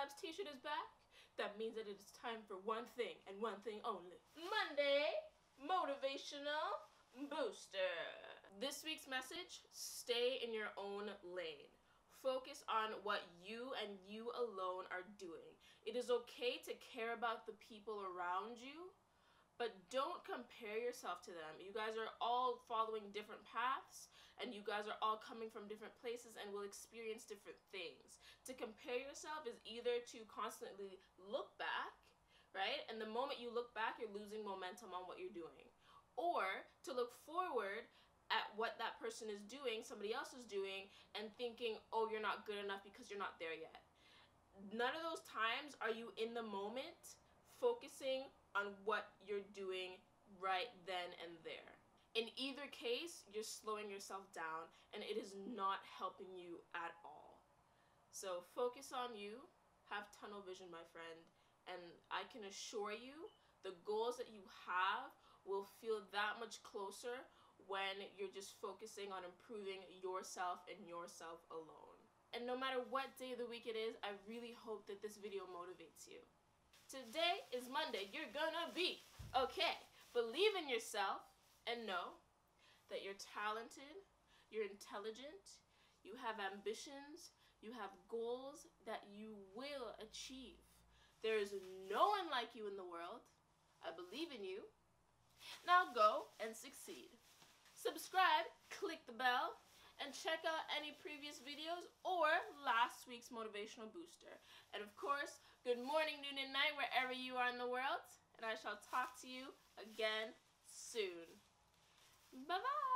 Vibes t-shirt is back, that means that it is time for one thing and one thing only. Monday Motivational Booster. This week's message: stay in your own lane. Focus on what you and you alone are doing. It is okay to care about the people around you, but don't compare yourself to them. You guys are all following different paths, and you guys are all coming from different places and will experience different things. To compare yourself is either to constantly look back, right? And the moment you look back, you're losing momentum on what you're doing. Or to look forward at what that person is doing, somebody else is doing, and thinking, oh, you're not good enough because you're not there yet. None of those times are you in the moment focusing on what you're doing right then and there. In either case, you're slowing yourself down, and it is not helping you at all. So focus on you, have tunnel vision, my friend, and I can assure you the goals that you have will feel that much closer when you're just focusing on improving yourself and yourself alone. And no matter what day of the week it is, I really hope that this video motivates you. Today is Monday. You're gonna be okay. Believe in yourself and know that you're talented, you're intelligent, you have ambitions, you have goals that you will achieve. There is no one like you in the world. I believe in you. Now go and succeed. Subscribe, click the bell, and check out any previous videos or last week's motivational booster. And of course, good morning, noon, and night wherever you are in the world. And I shall talk to you again soon. Bye-bye.